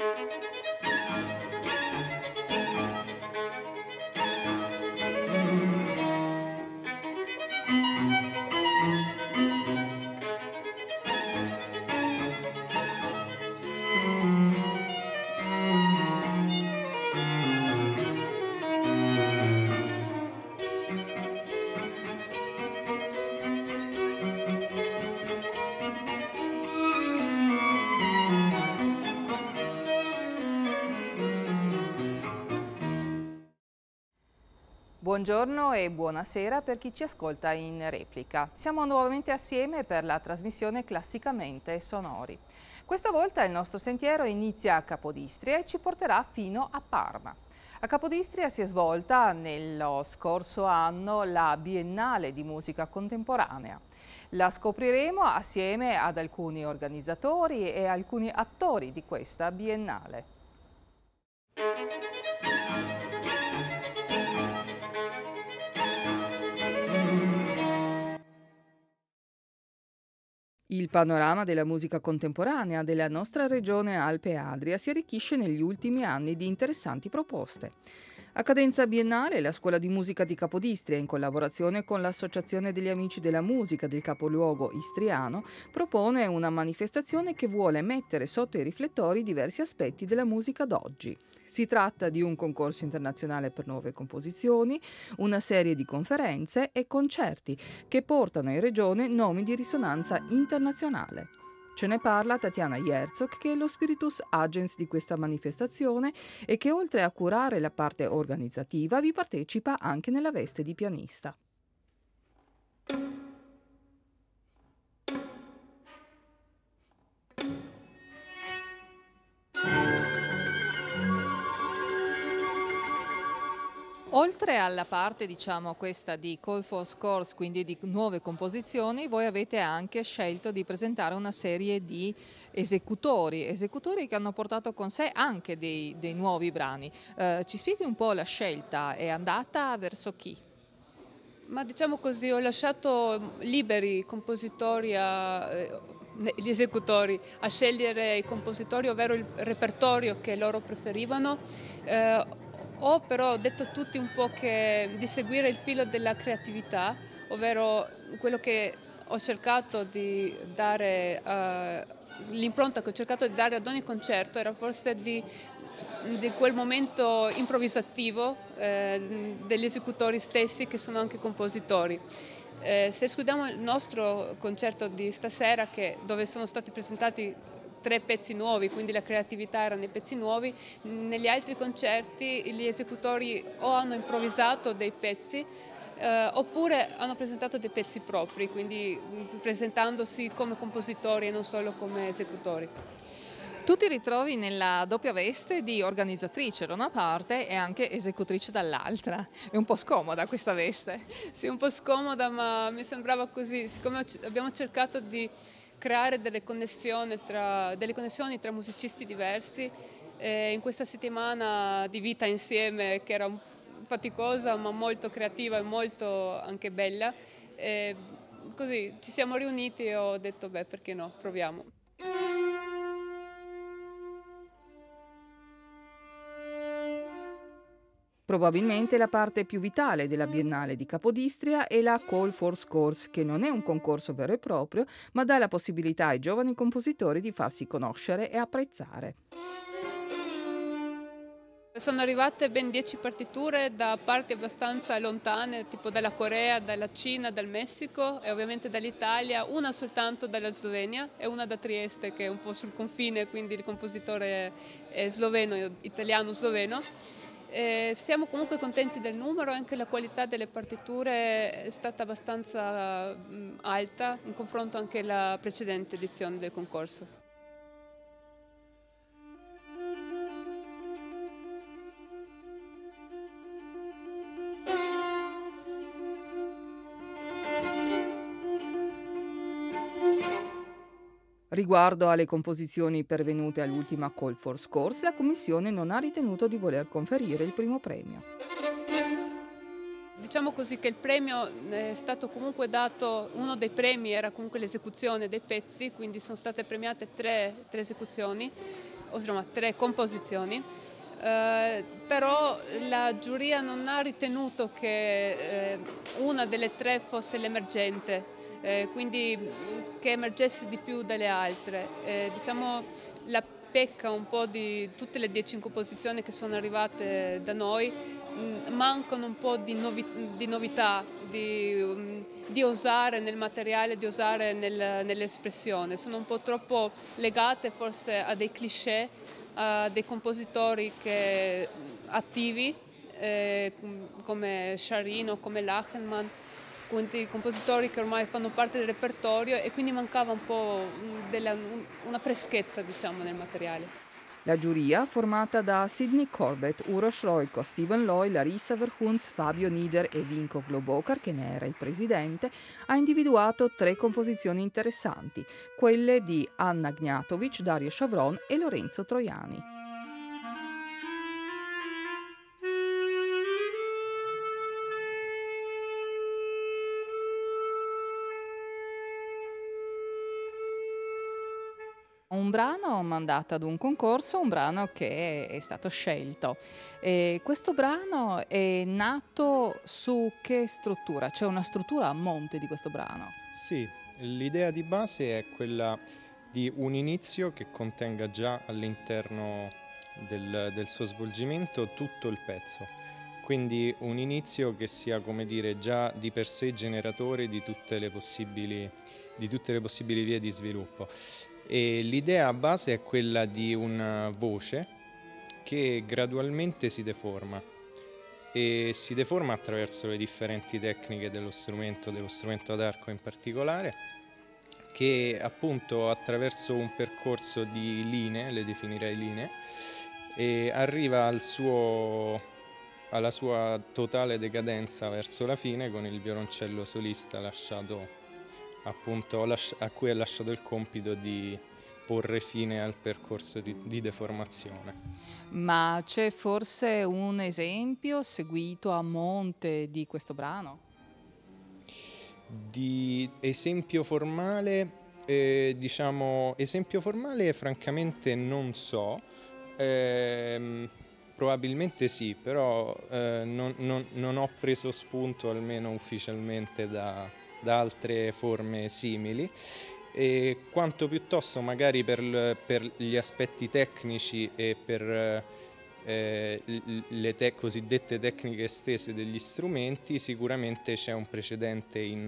Buongiorno e buonasera per chi ci ascolta in replica. Siamo nuovamente assieme per la trasmissione Classicamente Sonori. Questa volta il nostro sentiero inizia a Capodistria e ci porterà fino a Parma. A Capodistria si è svolta nello scorso anno la Biennale di Musica Contemporanea. La scopriremo assieme ad alcuni organizzatori e alcuni attori di questa Biennale. Il panorama della musica contemporanea della nostra regione Alpe Adria si arricchisce negli ultimi anni di interessanti proposte. A cadenza biennale, la Scuola di Musica di Capodistria, in collaborazione con l'Associazione degli Amici della Musica del capoluogo istriano, propone una manifestazione che vuole mettere sotto i riflettori diversi aspetti della musica d'oggi. Si tratta di un concorso internazionale per nuove composizioni, una serie di conferenze e concerti che portano in regione nomi di risonanza internazionale. Ce ne parla Tatiana Herzog, che è lo spiritus agens di questa manifestazione e che oltre a curare la parte organizzativa vi partecipa anche nella veste di pianista. Oltre alla parte, questa di Call for Scores, quindi di nuove composizioni, voi avete anche scelto di presentare una serie di esecutori che hanno portato con sé anche dei nuovi brani. Ci spieghi un po' la scelta? È andata verso chi? Ma diciamo così, ho lasciato liberi i compositori gli esecutori a scegliere i compositori, ovvero il repertorio che loro preferivano. Ho però detto a tutti un po' di seguire il filo della creatività, ovvero quello che ho cercato di dare, l'impronta che ho cercato di dare ad ogni concerto era forse di quel momento improvvisativo degli esecutori stessi che sono anche compositori. Se escludiamo il nostro concerto di stasera, dove sono stati presentati 3 pezzi nuovi, quindi la creatività era nei pezzi nuovi, negli altri concerti gli esecutori o hanno improvvisato dei pezzi oppure hanno presentato dei pezzi propri, quindi presentandosi come compositori e non solo come esecutori. Tu ti ritrovi nella doppia veste di organizzatrice da una parte e anche esecutrice dall'altra. È un po' scomoda questa veste. Sì, un po' scomoda, ma mi sembrava così, siccome abbiamo cercato di creare delle connessioni tra musicisti diversi in questa settimana di vita insieme, che era faticosa ma molto creativa e molto anche bella. Così ci siamo riuniti e ho detto beh, perché no, proviamo. Probabilmente la parte più vitale della Biennale di Capodistria è la Call for Scores, che non è un concorso vero e proprio, ma dà la possibilità ai giovani compositori di farsi conoscere e apprezzare. Sono arrivate ben 10 partiture da parti abbastanza lontane, tipo dalla Corea, dalla Cina, dal Messico e ovviamente dall'Italia, una soltanto dalla Slovenia e una da Trieste, che è un po' sul confine, quindi il compositore è sloveno, italiano-sloveno. Siamo comunque contenti del numero, anche la qualità delle partiture è stata abbastanza alta in confronto anche alla precedente edizione del concorso. Riguardo alle composizioni pervenute all'ultima Call for Scores, la Commissione non ha ritenuto di voler conferire il primo premio. Diciamo così che il premio è stato comunque dato, uno dei premi era comunque l'esecuzione dei pezzi, quindi sono state premiate tre esecuzioni. insomma 3 composizioni, però la giuria non ha ritenuto che una delle 3 fosse l'emergente, quindi che emergesse di più delle altre. Diciamo la pecca un po' di tutte le 10 composizioni che sono arrivate da noi, mancano un po' di novità, di osare nel materiale, di osare nell'espressione. Sono un po' troppo legate forse a dei cliché, a dei compositori attivi, come Sciarrino, come Lachenmann, quindi compositori che ormai fanno parte del repertorio, e quindi mancava un po' una freschezza, diciamo, nel materiale. La giuria, formata da Sidney Corbett, Uroš Rojko, Steven Loy, Larissa Verhunz, Fabio Nieder e Vinko Globokar, che ne era il presidente, ha individuato 3 composizioni interessanti, quelle di Anna Gnatovic, Dario Shavron e Lorenzo Troiani. Un brano mandato ad un concorso, un brano che è stato scelto. Questo brano è nato su che struttura? C'è una struttura a monte di questo brano? Sì, l'idea di base è quella di un inizio che contenga già all'interno del suo svolgimento tutto il pezzo. Quindi un inizio che sia, come dire, già di per sé generatore di tutte le possibili vie di sviluppo. E l'idea base è quella di una voce che gradualmente si deforma, e si deforma attraverso le differenti tecniche dello strumento ad arco in particolare, che appunto attraverso un percorso di linee, le definirei linee, e arriva alla sua totale decadenza verso la fine, con il violoncello solista a cui è lasciato il compito di porre fine al percorso di deformazione. Ma c'è forse un esempio seguito a monte di questo brano? Di esempio formale, esempio formale francamente non so, probabilmente sì, però non ho preso spunto, almeno ufficialmente, da altre forme simili, e quanto piuttosto magari per gli aspetti tecnici e per le cosiddette tecniche estese degli strumenti. Sicuramente c'è un precedente in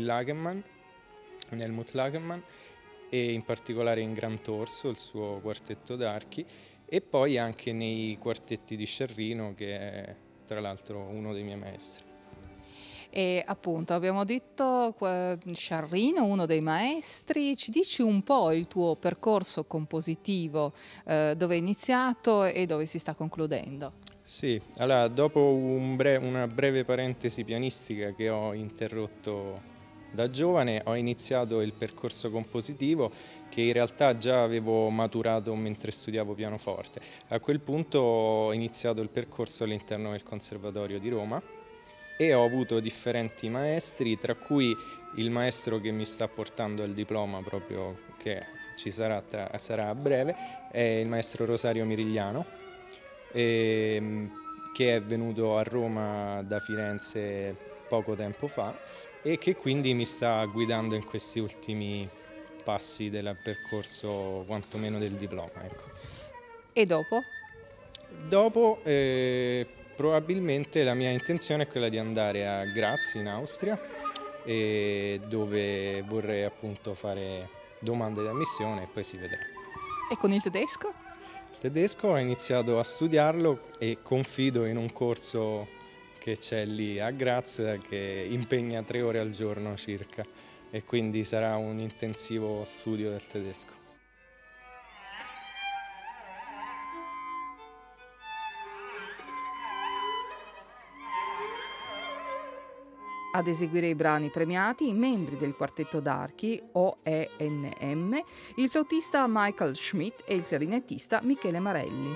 Helmut Lagerman, e in particolare in Gran Torso, il suo quartetto d'archi, e poi anche nei quartetti di Sciarrino, che è tra l'altro uno dei miei maestri. E appunto abbiamo detto Sciarrino, uno dei maestri. Ci dici un po' il tuo percorso compositivo, dove è iniziato e dove si sta concludendo? Sì, allora dopo una breve parentesi pianistica che ho interrotto da giovane, ho iniziato il percorso compositivo, che in realtà già avevo maturato mentre studiavo pianoforte. A quel punto ho iniziato il percorso all'interno del Conservatorio di Roma e ho avuto differenti maestri, tra cui il maestro che mi sta portando il diploma, proprio che sarà a breve, è il maestro Rosario Mirigliano, che è venuto a Roma da Firenze poco tempo fa e che quindi mi sta guidando in questi ultimi passi del percorso, quantomeno del diploma, ecco. E dopo? Dopo probabilmente la mia intenzione è quella di andare a Graz in Austria, dove vorrei appunto fare domande di ammissione e poi si vedrà. E con il tedesco? Il tedesco ho iniziato a studiarlo e confido in un corso che c'è lì a Graz, che impegna 3 ore al giorno circa, e quindi sarà un intensivo studio del tedesco. Ad eseguire i brani premiati i membri del quartetto d'archi OENM, il flautista Michael Schmidt e il clarinettista Michele Marelli.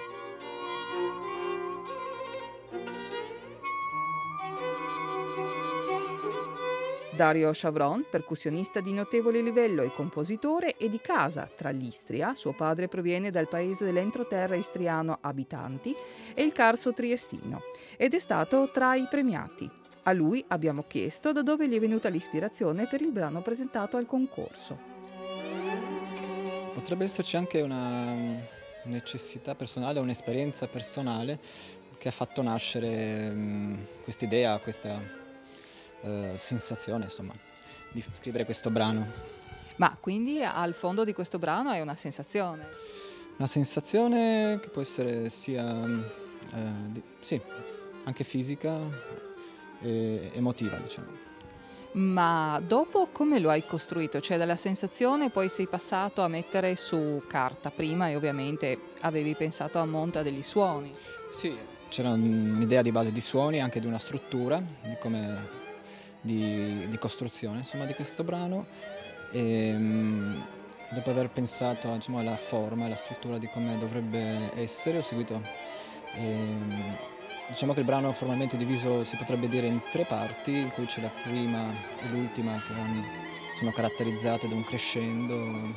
Dario Chavron, percussionista di notevole livello e compositore, è di casa tra l'Istria, suo padre proviene dal paese dell'entroterra istriano Abitanti, e il Carso triestino, ed è stato tra i premiati. A lui abbiamo chiesto da dove gli è venuta l'ispirazione per il brano presentato al concorso. Potrebbe esserci anche una necessità personale, un'esperienza personale che ha fatto nascere quest'idea, questa sensazione, insomma, di scrivere questo brano. Ma quindi al fondo di questo brano è una sensazione? Una sensazione che può essere sia, sì, anche fisica e emotiva, diciamo. Ma dopo come lo hai costruito? Cioè dalla sensazione poi sei passato a mettere su carta prima e ovviamente avevi pensato a monta degli suoni. Sì, c'era un'idea di base di suoni, anche di una struttura, di costruzione, insomma, di questo brano. E, dopo aver pensato, diciamo, alla forma e alla struttura di come dovrebbe essere, ho seguito. Diciamo che il brano è formalmente diviso, si potrebbe dire, in 3 parti, in cui c'è la prima e l'ultima che sono caratterizzate da un crescendo,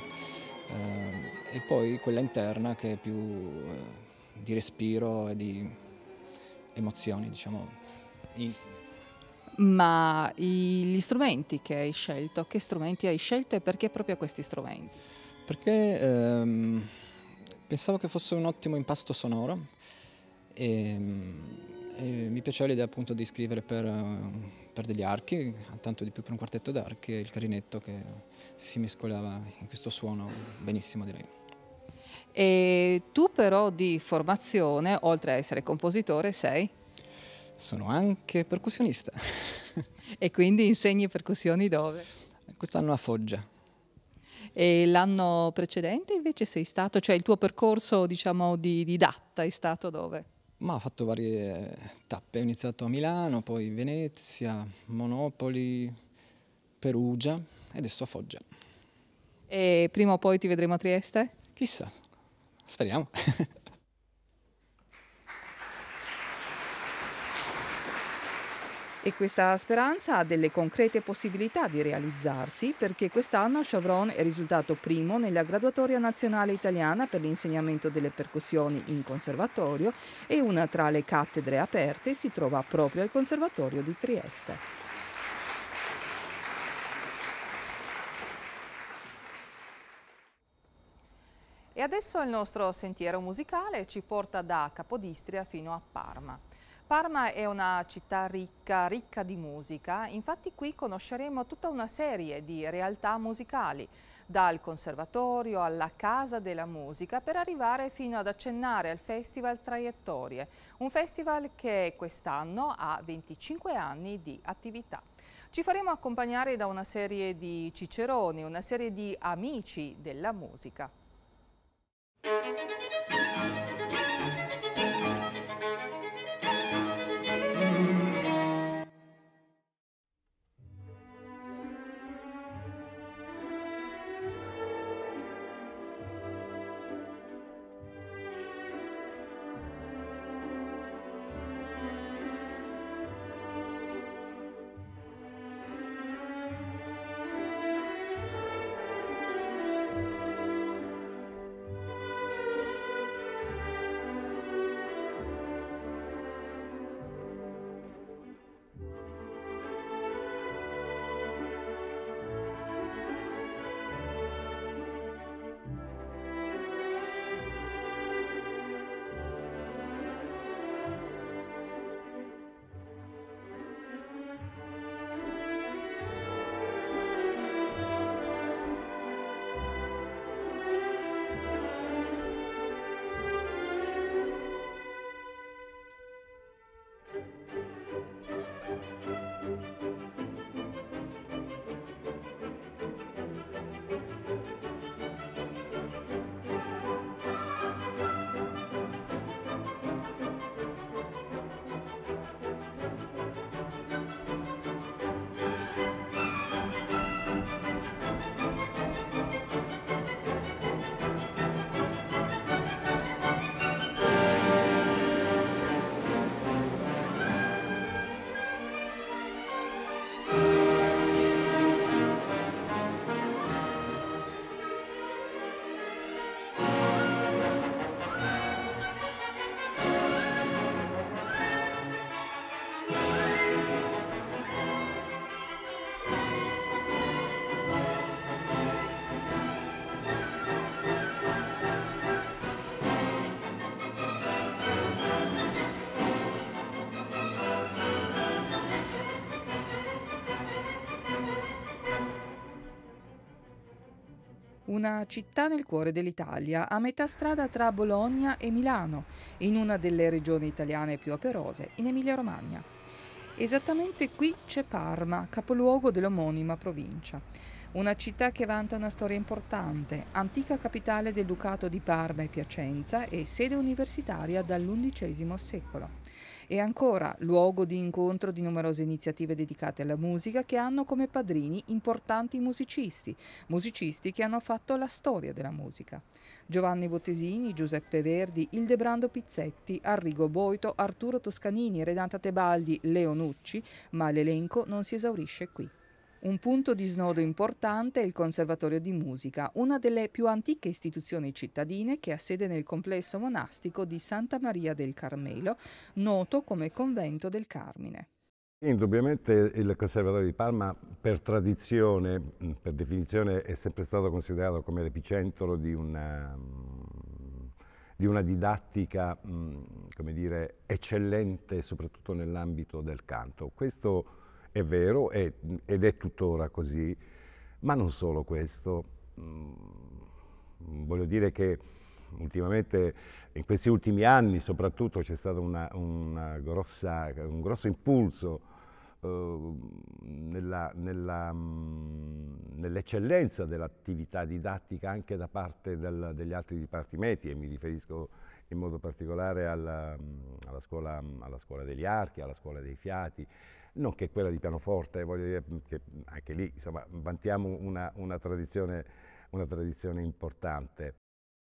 e poi quella interna che è più di respiro e di emozioni, diciamo, intime. Ma gli strumenti che hai scelto, che strumenti hai scelto e perché proprio questi strumenti? Perché pensavo che fosse un ottimo impasto sonoro e mi piaceva l'idea appunto di scrivere per degli archi, tanto di più per un quartetto d'archi, e il clarinetto che si mescolava in questo suono benissimo, direi. E tu però di formazione, oltre a essere compositore, sei? Sono anche percussionista. E quindi insegni percussioni dove? Quest'anno a Foggia. E l'anno precedente invece sei stato, cioè il tuo percorso diciamo di didatta è stato dove? Ma ho fatto varie tappe, ho iniziato a Milano, poi Venezia, Monopoli, Perugia e adesso a Foggia. E prima o poi ti vedremo a Trieste? Chissà, speriamo. E questa speranza ha delle concrete possibilità di realizzarsi perché quest'anno Chavron è risultato primo nella graduatoria nazionale italiana per l'insegnamento delle percussioni in conservatorio e una tra le cattedre aperte si trova proprio al Conservatorio di Trieste. E adesso il nostro sentiero musicale ci porta da Capodistria fino a Parma. Parma è una città ricca di musica, infatti qui conosceremo tutta una serie di realtà musicali, dal conservatorio alla Casa della Musica per arrivare fino ad accennare al Festival Traiettorie, un festival che quest'anno ha 25 anni di attività. Ci faremo accompagnare da una serie di ciceroni, una serie di amici della musica. Una città nel cuore dell'Italia, a metà strada tra Bologna e Milano, in una delle regioni italiane più operose, in Emilia-Romagna. Esattamente qui c'è Parma, capoluogo dell'omonima provincia. Una città che vanta una storia importante, antica capitale del Ducato di Parma e Piacenza e sede universitaria dall'undicesimo secolo. E ancora luogo di incontro di numerose iniziative dedicate alla musica che hanno come padrini importanti musicisti che hanno fatto la storia della musica. Giovanni Bottesini, Giuseppe Verdi, Ildebrando Pizzetti, Arrigo Boito, Arturo Toscanini, Renata Tebaldi, Leo Nucci, ma l'elenco non si esaurisce qui. Un punto di snodo importante è il Conservatorio di Musica, una delle più antiche istituzioni cittadine che ha sede nel complesso monastico di Santa Maria del Carmelo, noto come Convento del Carmine. Indubbiamente il Conservatorio di Parma per tradizione, per definizione, è sempre stato considerato come l'epicentro di una didattica, come dire, eccellente soprattutto nell'ambito del canto. Questo è vero ed è tuttora così, ma non solo questo. Voglio dire che ultimamente, in questi ultimi anni soprattutto, c'è stato un grosso impulso nell'eccellenza dell'attività didattica anche da parte degli altri dipartimenti, e mi riferisco in modo particolare alla scuola degli archi, alla scuola dei fiati, nonché quella di pianoforte. Voglio dire che anche lì, insomma, vantiamo una tradizione importante.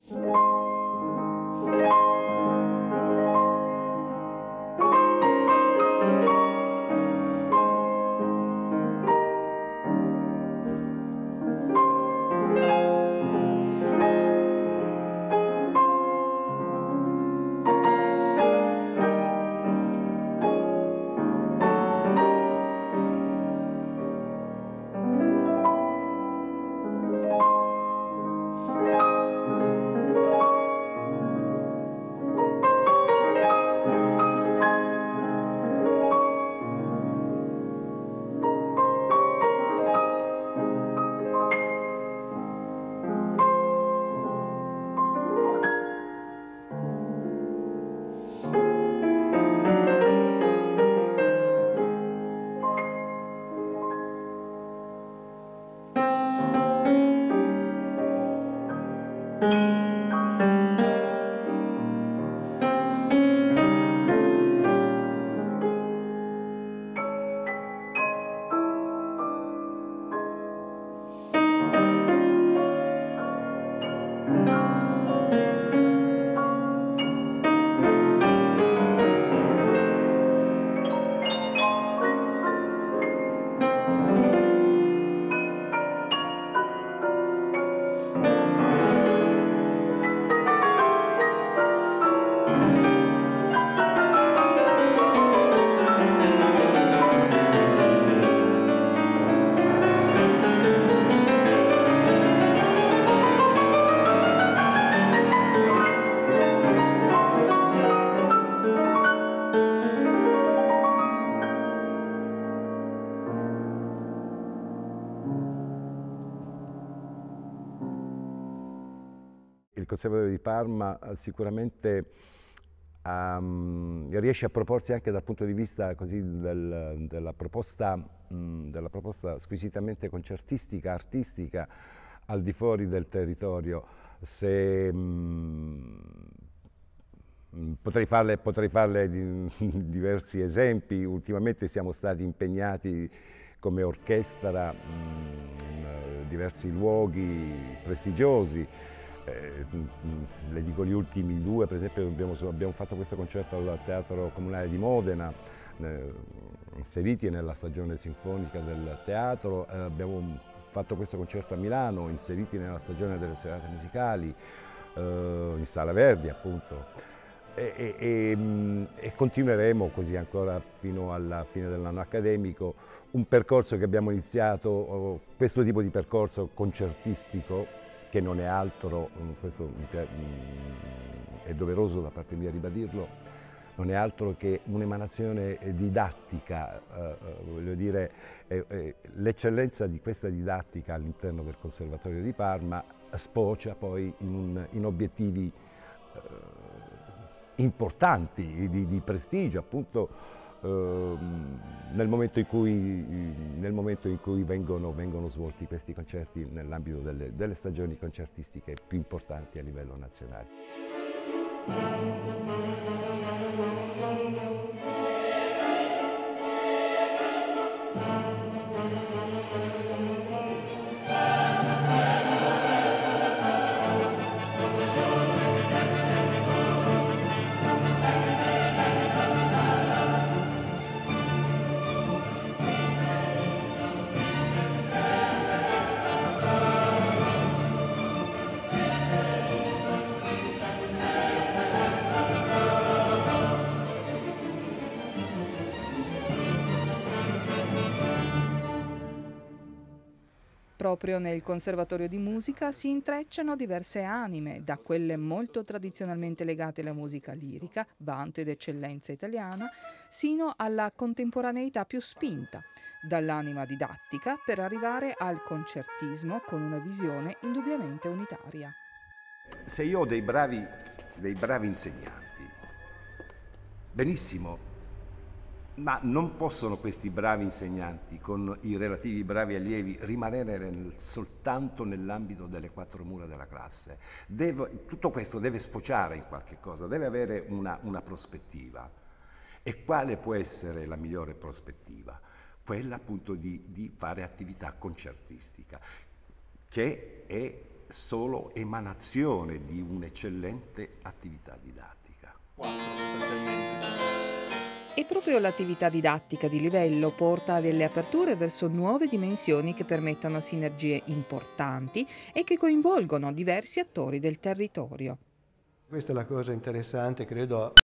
Il Conservatorio di Parma sicuramente riesce a proporsi anche dal punto di vista così della proposta squisitamente concertistica, artistica, al di fuori del territorio. Potrei farle diversi esempi. Ultimamente siamo stati impegnati come orchestra in diversi luoghi prestigiosi. Le dico gli ultimi due, per esempio abbiamo fatto questo concerto al Teatro Comunale di Modena, inseriti nella stagione sinfonica del teatro. Abbiamo fatto questo concerto a Milano, inseriti nella stagione delle serate musicali, in Sala Verdi appunto, e continueremo così ancora fino alla fine dell'anno accademico, un percorso che abbiamo iniziato, questo tipo di percorso concertistico, che non è altro, questo è doveroso da parte mia ribadirlo, non è altro che un'emanazione didattica, voglio dire, l'eccellenza di questa didattica all'interno del Conservatorio di Parma sfocia poi in obiettivi importanti, di prestigio, appunto nel momento in cui vengono svolti questi concerti nell'ambito delle stagioni concertistiche più importanti a livello nazionale. Proprio nel Conservatorio di Musica si intrecciano diverse anime, da quelle molto tradizionalmente legate alla musica lirica, vanto ed eccellenza italiana, sino alla contemporaneità più spinta, dall'anima didattica per arrivare al concertismo con una visione indubbiamente unitaria. Se io ho dei bravi insegnanti, benissimo, ma non possono questi bravi insegnanti, con i relativi bravi allievi, rimanere soltanto nell'ambito delle quattro mura della classe. Tutto questo deve sfociare in qualche cosa, deve avere una prospettiva. E quale può essere la migliore prospettiva? Quella appunto di fare attività concertistica, che è solo emanazione di un'eccellente attività didattica. E proprio l'attività didattica di livello porta a delle aperture verso nuove dimensioni che permettono sinergie importanti e che coinvolgono diversi attori del territorio. Questa è la cosa interessante, credo,